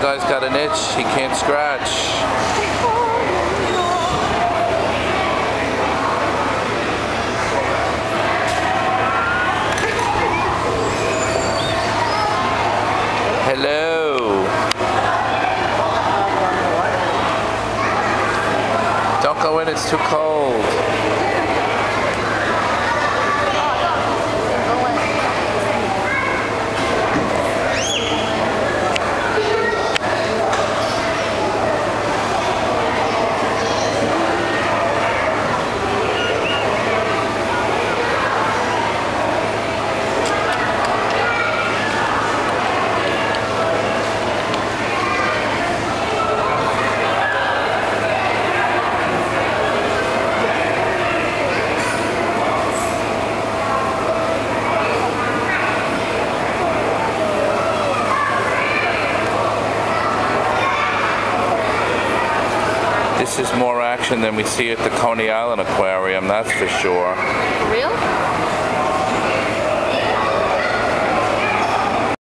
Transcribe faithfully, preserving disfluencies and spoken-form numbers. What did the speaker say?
guy's got an itch he can't scratch. Hello. Don't go in, it's too cold. This is more action than we see at the Coney Island Aquarium, that's for sure. For real?